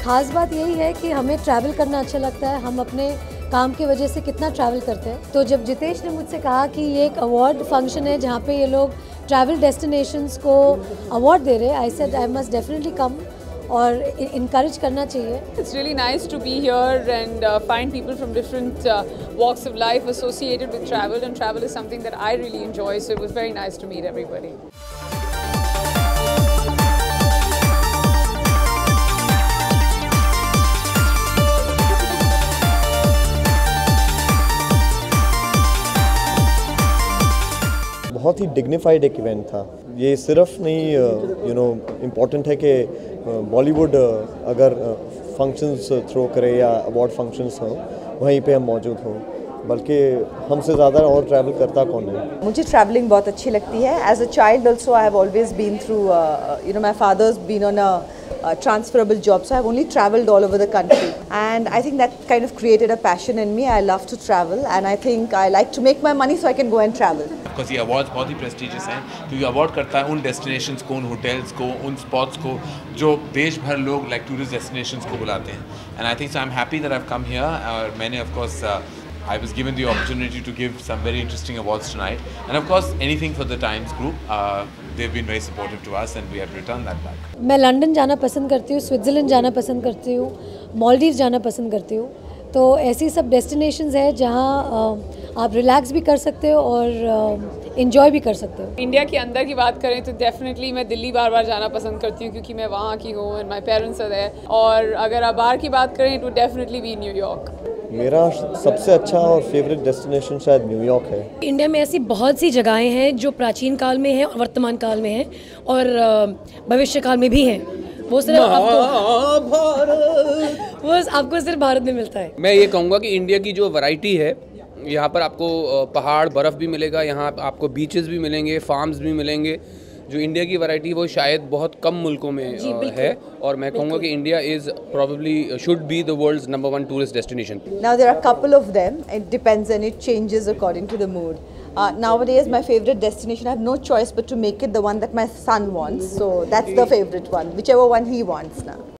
ख़ास बात यही है कि हमें ट्रैवल करना अच्छा लगता है। हम अपने काम की वजह से कितना ट्रैवल करते हैं। तो जब जितेश ने मुझसे कहा कि ये एक अवार्ड फंक्शन है जहाँ पे ये लोग ट्रैवल डेस्टिनेशंस को अवार्ड दे रहे हैं, I said I must definitely come और इनकरेज करना चाहिए। It's really nice to be here and find people from different walks of life associated with travel, and travel is something that I really enjoy, so it was very nice to meet everybody. बहुत ही dignified एक event था। ये सिर्फ नहीं important है कि बॉलीवुड अगर functions throw करे या अवार्ड फंक्शंस हो वहीं पे हम मौजूद हों, बल्कि हमसे ज़्यादा और ट्रैवल करता कौन है। मुझे ट्रैवलिंग बहुत अच्छी लगती है। As a child also I have always been through my father's been on a transferable job, so I've only traveled all over the country, and I think that kind of created a passion in me. I love to travel, and I think I like to make my money so I can go and travel. Because ये awards बहुत ही prestigious हैं, क्योंकि award करता है उन destinations को, उन होटल्स को, उन स्पॉट्स को जो देश भर लोग लाइक टूरिस्ट डेस्टिनेशंस को बुलाते हैं। And I think so I am happy that I have come here, और मैंने of course I was given the opportunity to give some very interesting awards tonight, and of course anything for the Times Group. They've been very supportive to us and we have returned that back. मैं London जाना पसंद करती हूँ, Switzerland जाना पसंद करती हूँ, मालदीव जाना पसंद करती हूँ। तो ऐसी सब डेस्टिनेशंस है जहाँ आप रिलैक्स भी कर सकते हो और इन्जॉय भी कर सकते हो। इंडिया के अंदर की बात करें तो डेफिनेटली मैं दिल्ली बार बार जाना पसंद करती हूँ, क्योंकि मैं वहाँ की हूँ and my parents are there. और अगर आप बाहर की बात करें तो डेफिनेटली भी न्यूयॉर्क। मेरा सबसे अच्छा और फेवरेट डेस्टिनेशन शायद न्यूयॉर्क है। इंडिया में ऐसी बहुत सी जगहें हैं जो प्राचीन काल में हैं और वर्तमान काल में हैं और भविष्य काल में भी हैं। वो सिर्फ आपको सिर्फ भारत में मिलता है। मैं ये कहूँगा कि इंडिया की जो वैरायटी है, यहाँ पर आपको पहाड़ बर्फ़ भी मिलेगा, यहाँ आपको बीचेस भी मिलेंगे, फार्म्स भी मिलेंगे। जो इंडिया की वैरायटी वो शायद बहुत कम मुल्कों में है, और मैं कहूँगा कि India is probably should be the world's #1 tourist destination. Now there are a couple of them. It depends and it changes according to the mood. Nowadays my favorite destination, I have no choice but to make it the one that my son wants. So that's the favorite one, whichever one he wants now.